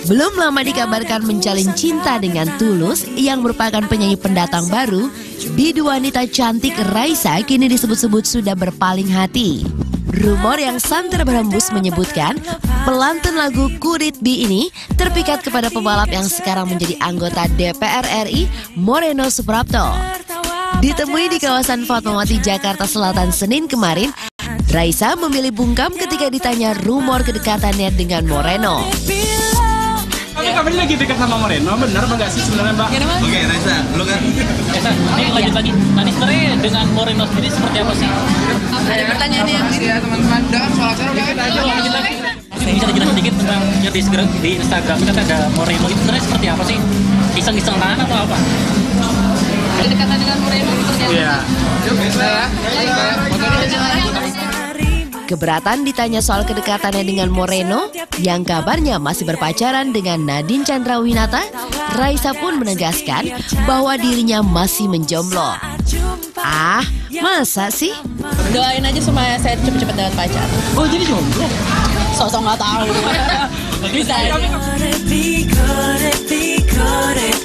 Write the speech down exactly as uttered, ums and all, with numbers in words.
Belum lama dikabarkan menjalin cinta dengan Tulus yang merupakan penyanyi pendatang baru, bidu wanita cantik Raisa kini disebut-sebut sudah berpaling hati. Rumor yang santer berhembus menyebutkan pelantun lagu Could It Be ini terpikat kepada pebalap yang sekarang menjadi anggota D P R R I, Moreno Suprapto. Ditemui di kawasan Fatmawati, Jakarta Selatan Senin kemarin, Raisa memilih bungkam ketika ditanya rumor kedekatannya dengan Moreno. Tapi kamu lagi dekat sama Moreno, benar apa enggak sih sebenarnya, Mbak? Oke, okay, Raisa, lu kan? Raisa, ini lanjut lagi. Tadi sebenarnya dengan Moreno sendiri seperti apa sih? Ada pertanyaan yang ya teman-teman, udah soal-soal dikit aja. Lanjut lagi. Bisa dijelasin dikit tentang yang di, di Instagram kita ada Moreno itu sebenarnya seperti apa sih? Iseng-iseng tangan atau apa? Kedekatan dengan Moreno itu seperti apa? Iya. Yuk, bisa ya. Keberatan ditanya soal kedekatannya dengan Moreno yang kabarnya masih berpacaran dengan Nadine Chandrawinata, Raisa pun menegaskan bahwa dirinya masih menjomblo. Ah, masa sih? Doain aja supaya saya cepet-cepet dapat pacar. Oh, jadi jomblo? Sosok nggak tahu. Bisa aja.